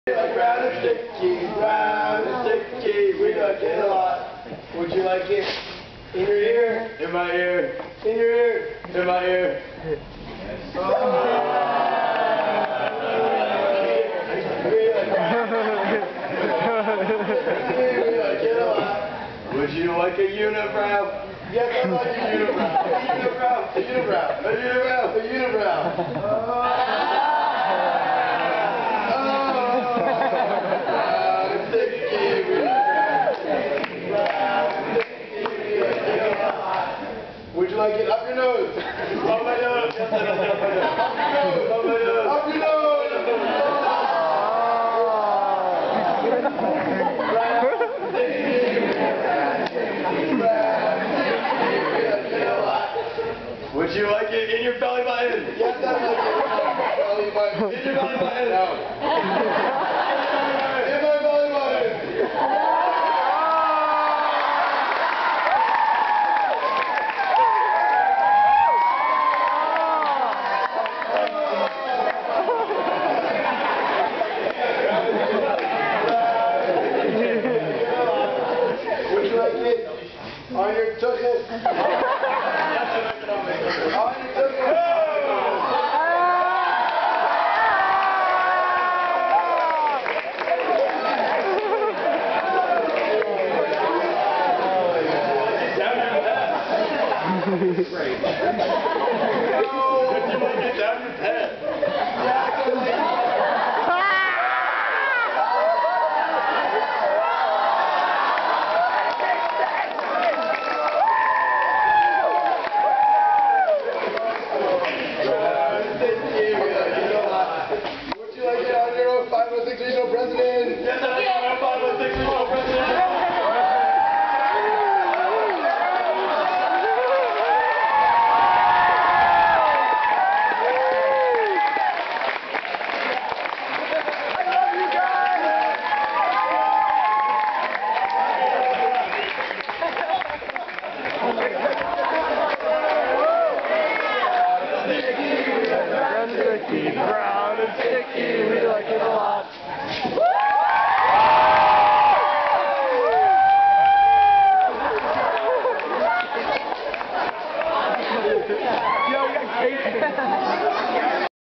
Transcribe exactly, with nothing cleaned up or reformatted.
Round and sticky, round and sticky, we like it a lot. Would you like it in your ear? In my ear. In your ear? In my ear. Would you like a unibrow? Yes, I like a unibrow. A unibrow, a unibrow, a unibrow, a unibrow. Would you like it up your nose? Up my nose. Yes, I like up my nose. Up your nose. Up your nose. Would you like it in your belly button? Yes, I like it. Belly button. In your belly button? No. In my belly button. Would you like it on your tuchus? On your tuchus? Great. No. Would you like it down your pet? Would you like it on your five oh six regional president? Yes, I